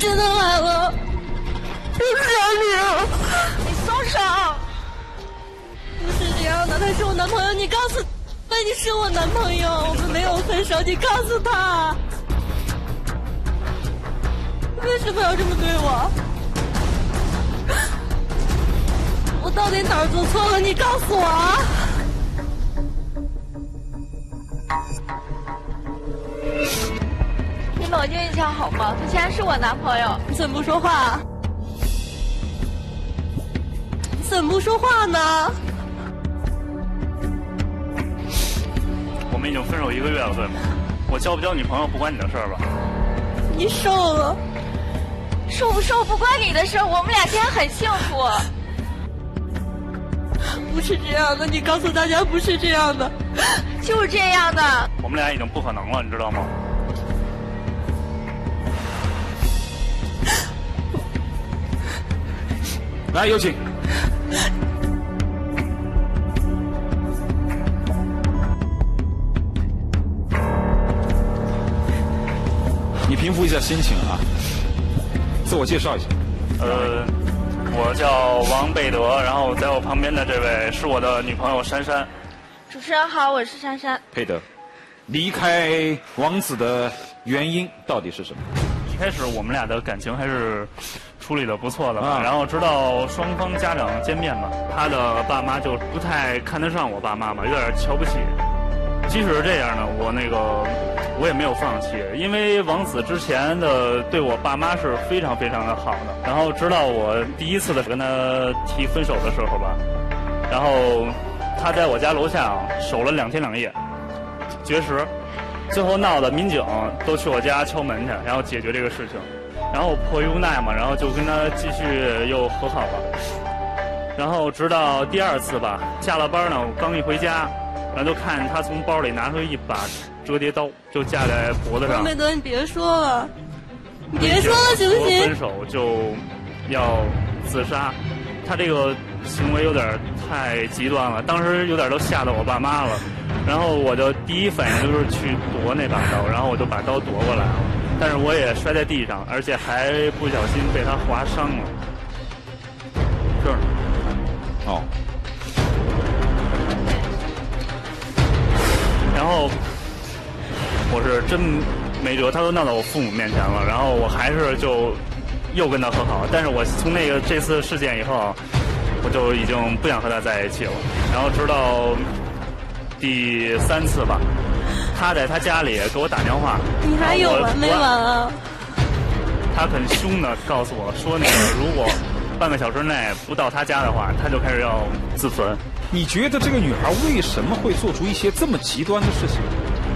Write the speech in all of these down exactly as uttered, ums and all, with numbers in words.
真的来了，我想你了。 你松手！ 不是这样的，他是我男朋友，你告诉他你是我男朋友，我们没有分手，你告诉他。为什么要这么对我？我到底哪儿做错了？你告诉我啊！ 你冷静一下好吗？他现在是我男朋友。 你怎么不说话？你怎么不说话呢？ 我们已经分手一个月了，对吗？我交不交女朋友不关你的事儿吧？ 你瘦了。 瘦不瘦不关你的事，我们俩现在很幸福。 不是这样的，你告诉大家不是这样的， 就是这样的。 我们俩已经不可能了，你知道吗？ 来，有请。你平复一下心情啊。自我介绍一下。 呃，我叫王贝德，然后在我旁边的这位是我的女朋友珊珊。 主持人好，我是珊珊。 佩德，离开王子的原因到底是什么？ 一开始我们俩的感情还是处理的不错的嘛， 啊、 然后直到双方家长见面嘛，他的爸妈就不太看得上我爸妈嘛，有点瞧不起。即使是这样呢，我那个我也没有放弃，因为王子之前的对我爸妈是非常非常的好的。然后直到我第一次的跟他提分手的时候吧，然后他在我家楼下守了两天两夜，绝食。最后闹的民警都去我家敲门去，然后解决这个事情。然后迫于无奈嘛，然后就跟他继续又和好了。然后直到第二次吧，下了班呢，我刚一回家，然后就看他从包里拿出一把折叠刀，就架在脖子上。 王贝德，你别说了，你别说了，行不行？ 分手就要自杀，他这个行为有点太极端了，当时有点都吓到我爸妈了。然后我就第一反应就是去夺那把刀，然后我就把刀夺过来了，但是我也摔在地上，而且还不小心被他划伤了。这儿， 哦。 然后我是真没辙，他都闹到我父母面前了，然后我还是就又跟他和好，但是我从那个这次事件以后，我就已经不想和他在一起了。然后直到第三次吧，他在他家里给我打电话。 你还有完没完啊？ 他很凶的告诉我说，那个如果半个小时内不到他家的话，他就开始要自焚。 你觉得这个女孩为什么会做出一些这么极端的事情？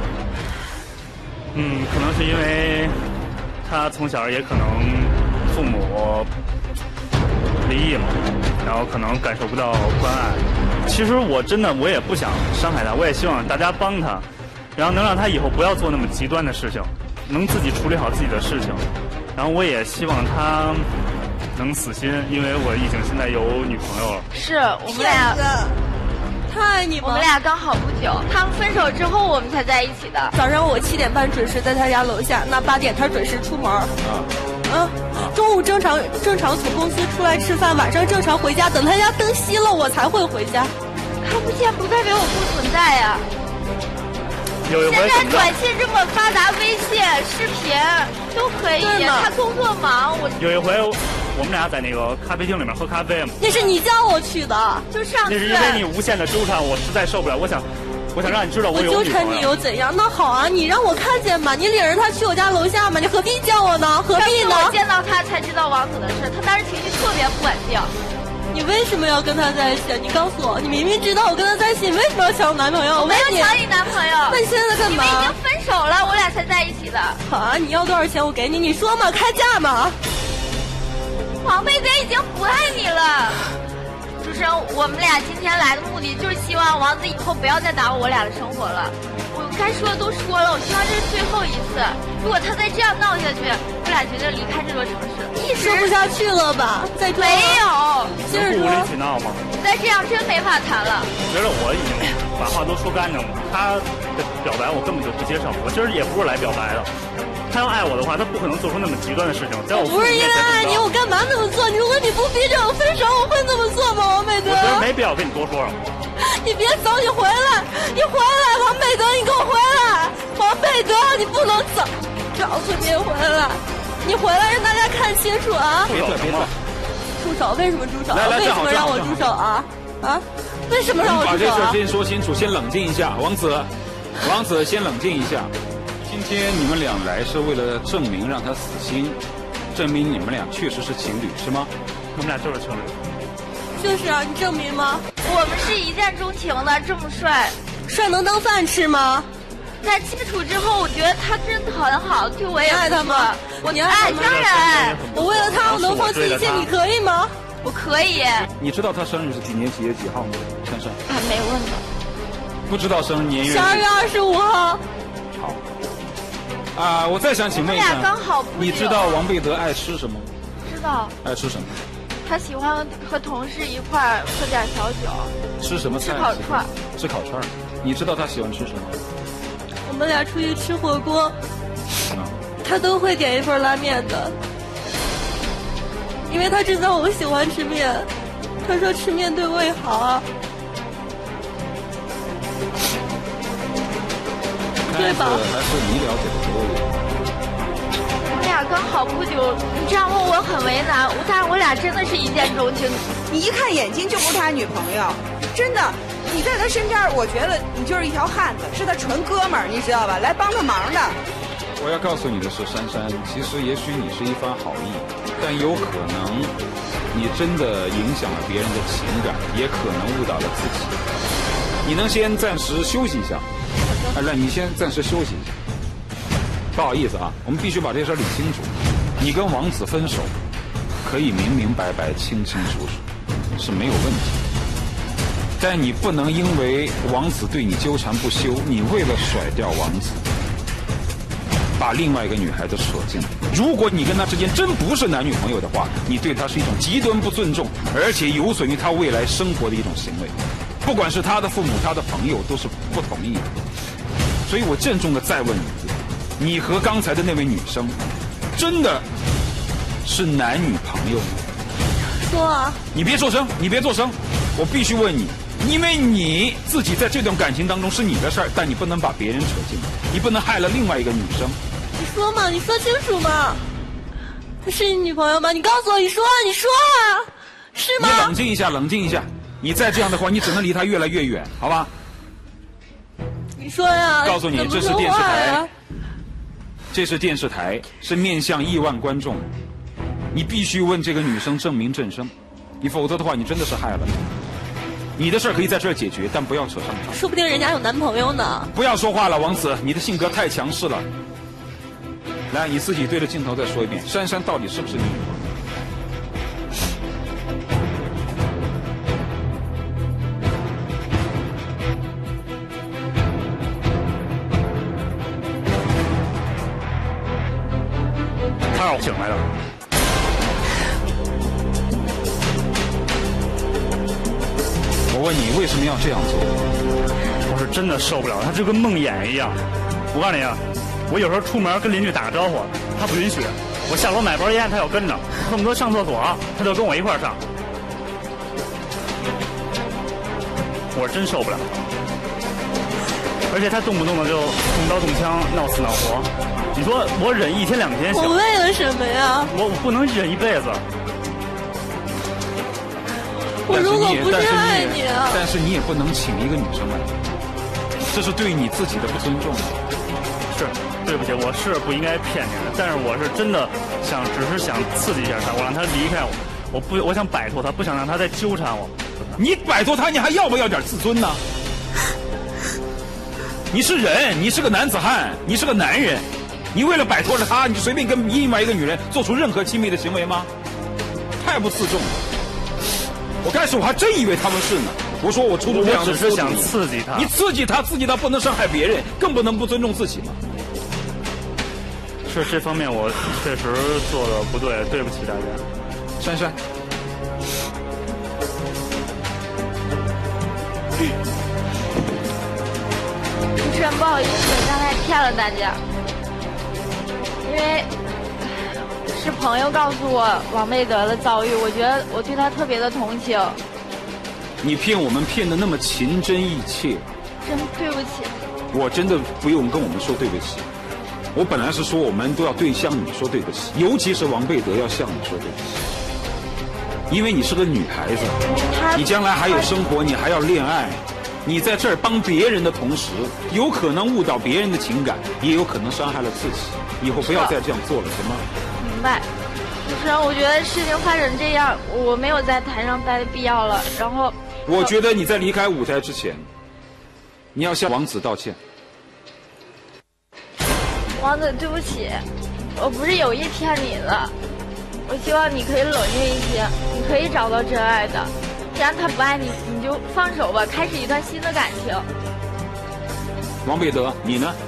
嗯，可能是因为她从小也可能父母离异嘛，然后可能感受不到关爱。其实我真的我也不想伤害他，我也希望大家帮他，然后能让他以后不要做那么极端的事情，能自己处理好自己的事情。然后我也希望他能死心，因为我已经现在有女朋友了。 是我们俩， 他爱你吗？ 我们俩刚好不久，他们分手之后我们才在一起的。 早上我七点半准时在他家楼下，那八点他准时出门。啊。嗯，中午正常正常从公司出来吃饭，晚上正常回家，等他家灯熄了我才会回家。 看不见不代表我不存在呀、啊。 有一回现在短信这么发达，微信、视频都可以。他工作忙，我有一回我们俩在那个咖啡厅里面喝咖啡嘛。 那是你叫我去的， 就上次。 那是因为你无限的纠缠，我实在受不了，我想。我想让你知道我有我纠缠你又怎样？那好啊，你让我看见嘛，你领着他去我家楼下嘛，你何必叫我呢？何必呢？ 我见到他才知道王子的事，他当时情绪特别不稳定。 你为什么要跟他在一起？你告诉我，你明明知道我跟他在一起，你为什么要抢我男朋友？ 我没有抢你男朋友。 那你现在在干嘛？ 你们已经分手了，我俩才在一起的。 好啊，你要多少钱我给你，你说嘛，开价嘛。 王贝德已经不爱你了。主持人，我们俩今天来的目的就是希望王子以后不要再打扰我俩的生活了。我该说的都说了，我希望这是最后一次。如果他再这样闹下去，我俩决定离开这座城市。 一说不下去了吧？再说没有， 接着说。 无理取闹吗？ 再这样真没法谈了。 我觉得我已经把话都说干净了，他的表白我根本就不接受，我今儿也不是来表白的。 他要爱我的话，他不可能做出那么极端的事情。在我不是因为爱你，我干嘛那么做？如果你不逼着我分手，我会那么做吗，王美德？ 我觉得没必要跟你多说了。 你别走，你回来，你回来，王美德，你给我回来，王美德，你不能走，告诉你回来，你回来让大家看清楚啊！ 别动，别动。 住手！为什么住手？ 来来， 为什么让我住手啊？啊？为什么让我住手啊？ 把这事先说清楚，先冷静一下，王子，王子先冷静一下。今天你们俩来是为了证明让他死心，证明你们俩确实是情侣，是吗？ 我们俩就是情侣。 就是啊，你证明吗？ 我们是一见钟情的，这么帅， 帅能当饭吃吗？ 在接触之后，我觉得他真的很好，对我也爱他吗？ 我你爱当然， 我为了他，我能放弃一切，你可以吗？ 我可以。 你知道他生日是几年几月几号吗？珊珊。 还没问呢。 不知道生日年月日。 十二月二十五号。 好。啊，我再想请问一下， 刚好不你知道王贝德爱吃什么？ 知道。 爱吃什么？ 他喜欢和同事一块儿喝点小酒。 吃什么菜？ 吃烤串。 吃烤串。你知道他喜欢吃什么？ 我们俩出去吃火锅，嗯、他都会点一份拉面的，因为他知道我喜欢吃面，他说吃面对胃好啊，对吧？ 还是你了解的多一点。 我们俩刚好不久，你这样问我很为难，但是我俩真的是一见钟情。 你一看眼睛就不是他女朋友，真的。你在他身边，我觉得你就是一条汉子，是他纯哥们儿，你知道吧？来帮他忙的。 我要告诉你的是，珊珊，其实也许你是一番好意，但有可能你真的影响了别人的情感，也可能误导了自己。你能先暂时休息一下？啊，那你先暂时休息一下。不好意思啊，我们必须把这事儿理清楚。你跟王子分手，可以明明白白、清清楚楚，是没有问题。但你不能因为王子对你纠缠不休，你为了甩掉王子，把另外一个女孩子扯进来。如果你跟他之间真不是男女朋友的话，你对他是一种极端不尊重，而且有损于他未来生活的一种行为。不管是他的父母、他的朋友，都是不同意的。所以我郑重的再问你一次，你和刚才的那位女生，真的是男女朋友吗？ 说啊！ 你别做声，你别做声，我必须问你。因为你自己在这段感情当中是你的事儿，但你不能把别人扯进来，你不能害了另外一个女生。 你说嘛，你说清楚嘛，她是你女朋友吗？你告诉我，你说啊，你说啊，是吗？ 你冷静一下，冷静一下，你再这样的话，你只能离她越来越远，好吧？ 你说呀！ 告诉你，这是电视台，这是电视台，是面向亿万观众，你必须问这个女生证明正声，你否则的话，你真的是害了她。你的事儿可以在这儿解决，但不要扯上她。 说不定人家有男朋友呢。 不要说话了，王子，你的性格太强势了。来，你自己对着镜头再说一遍，珊珊到底是不是你女朋友？ 他让我醒来的。 我问你为什么要这样做？ 我是真的受不了，他就跟梦魇一样。我告诉你啊，我有时候出门跟邻居打个招呼，他不允许。我下楼买包烟，他要跟着，恨不得上厕所，他就跟我一块儿上。我是真受不了。而且他动不动的就动刀动枪，闹死闹活。你说我忍一天两天行？ 我为了什么呀？ 我我不能忍一辈子。 我如果不是爱你啊， 但是你也不能请一个女生来，这是对你自己的不尊重。 是，对不起，我是不应该骗你的，但是我是真的想，只是想刺激一下他，我让他离开我，我不，我想摆脱他，不想让他再纠缠我。 你摆脱他，你还要不要点自尊呢？你是人，你是个男子汉，你是个男人，你为了摆脱了他，你就随便跟另外一个女人做出任何亲密的行为吗？太不自重了。我开始我还真以为他们是呢，我说我出出这样的， 我只是想刺激他。 你刺激他，刺激他不能伤害别人，更不能不尊重自己嘛。 是这方面我确实做的不对，对不起大家。 珊珊， 主持人不好意思，刚才骗了大家。 因为是朋友告诉我王贝德的遭遇，我觉得我对他特别的同情。 你骗我们骗得那么情真意切， 真对不起。 我真的不用跟我们说对不起。我本来是说我们都要对向你说对不起，尤其是王贝德要向你说对不起，因为你是个女孩子，你将来还有生活，你还要恋爱，你在这儿帮别人的同时，有可能误导别人的情感，也有可能伤害了自己。以后不要再这样做了，行吗？ 明白。主持人，我觉得事情发展这样，我没有在台上待的必要了。然后， 我觉得你在离开舞台之前，你要向王子道歉。 王子，对不起，我不是有意骗你的。我希望你可以冷静一些，你可以找到真爱的。既然他不爱你，你就放手吧，开始一段新的感情。 王贝德，你呢？